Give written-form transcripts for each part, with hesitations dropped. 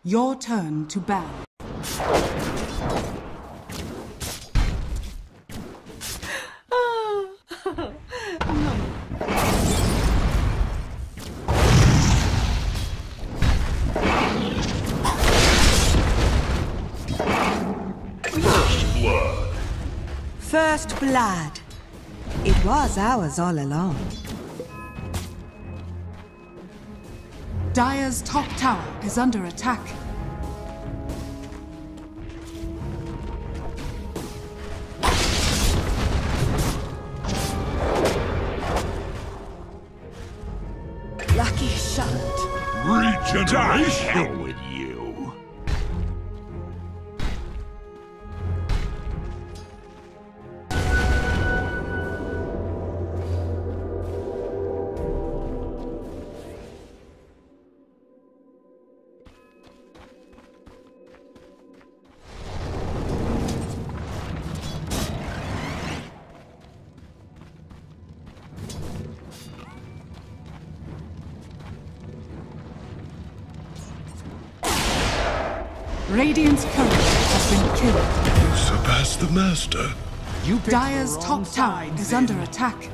Your turn to ban. First blood. First blood. It was ours all along. Dire's top tower is under attack. Lucky shot. Regeneration with you. Radiant's courier has been killed. You surpassed the master. Dire's top tower is under attack.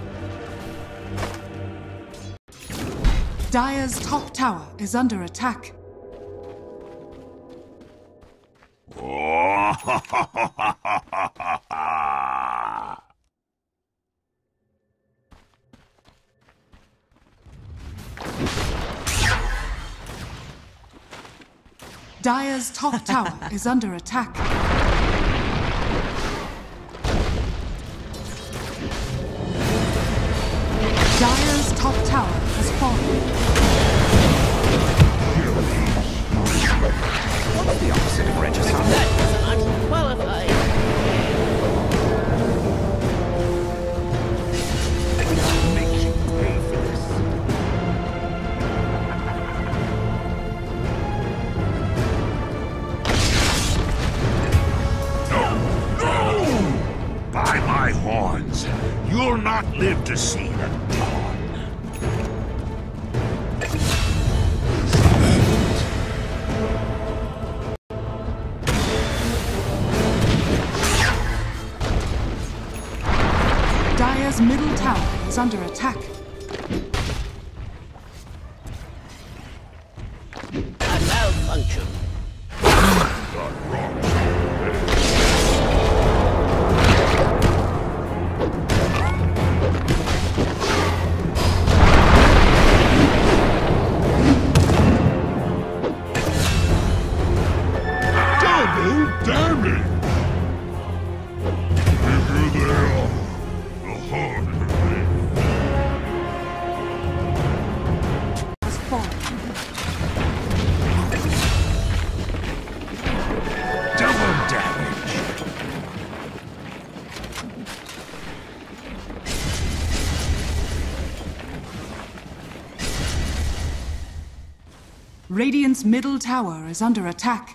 Dire's top tower is under attack. Dire's top tower is under attack. Dire's top tower has fallen. What's the opposite of regicide? That was unqualified. Make you pay for this. By my horns, you'll not live to see the dawn. Dire's middle tower is under attack. A malfunction. Double damage! Bigger they are, the harder they Has fallen. double damage! Radiant's middle tower is under attack.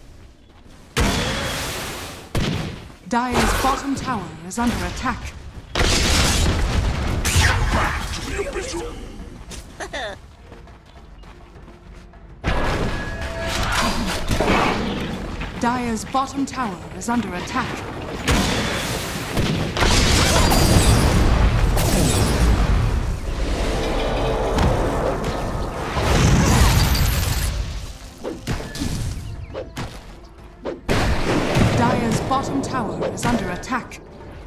Dire's bottom tower is under attack. Back to the abyssal! Dire's bottom tower is under attack. Dire's bottom tower is under attack.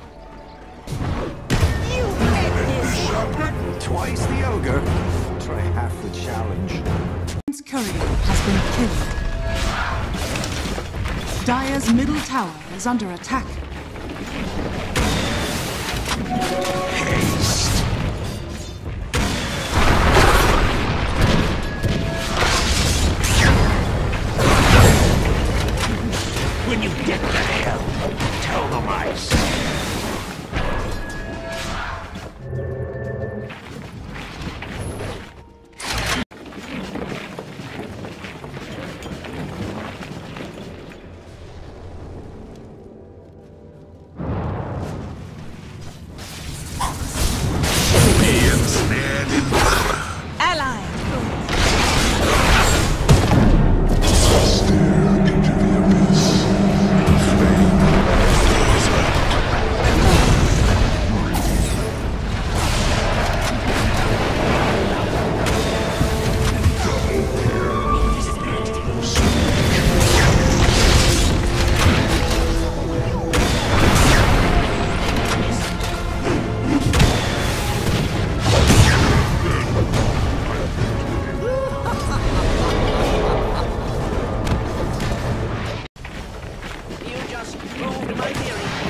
Twice the ogre. Try half the challenge. Radiant's courier has been killed. Dire's middle tower is under attack. Haste! When you get to hell, tell them I said. Allied.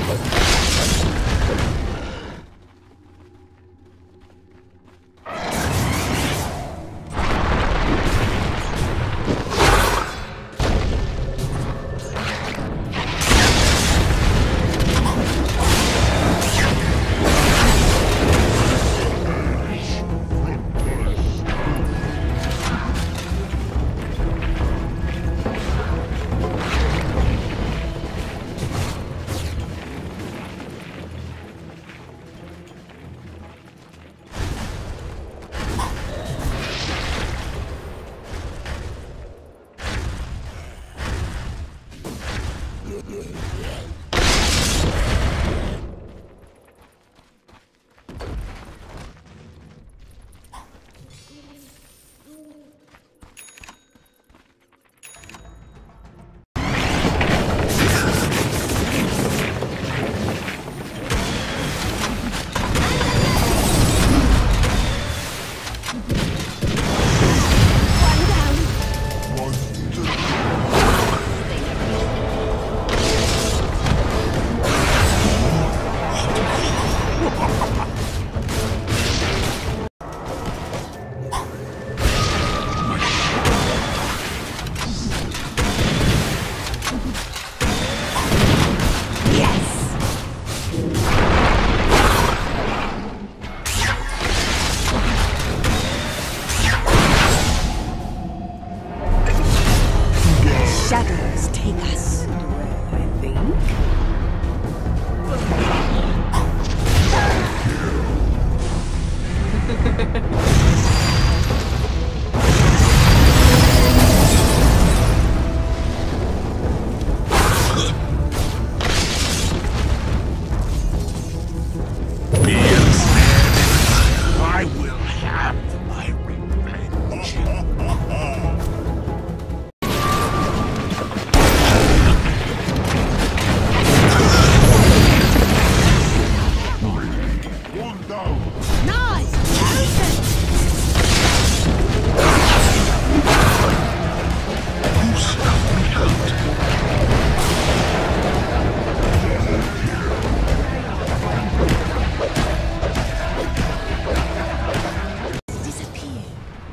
Shadows take us, I think. I will have my revenge. One down. Nice! Perfect! You snuff me out. Disappear.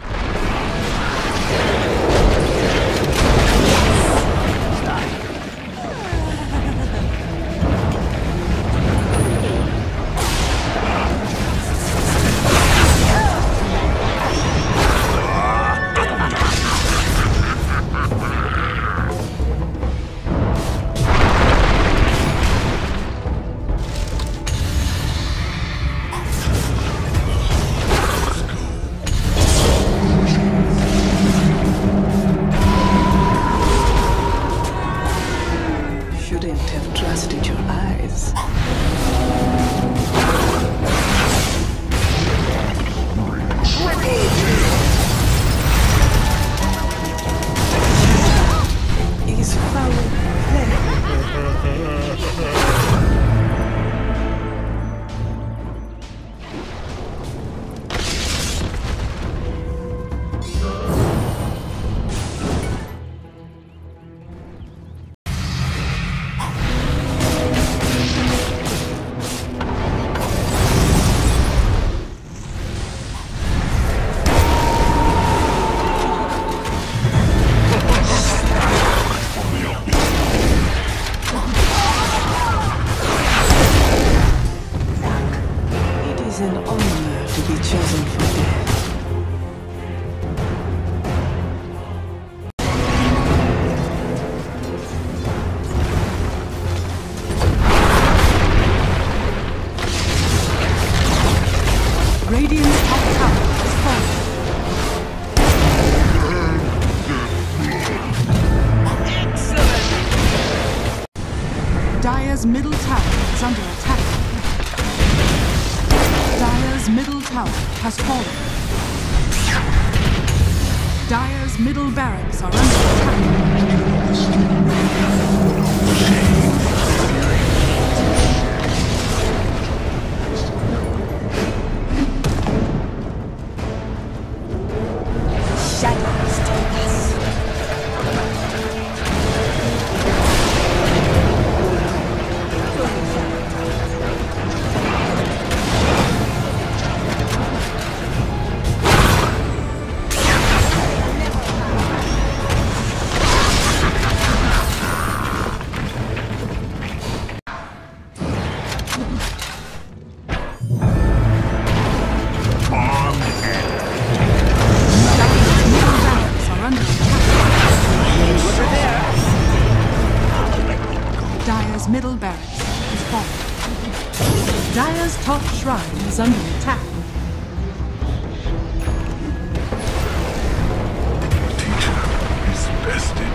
Shouldn't have trusted your eyes. Is foul play. It is an honor to be chosen for death. Radiant's top tower has fallen. Dire's middle tower is under attack. Dire's middle tower has fallen. Dire's middle barracks are under attack. Shadows take us. has fallen. Dire's top shrine is under attack. Teacher is bested.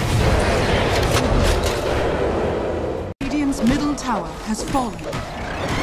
Radiant's middle tower has fallen.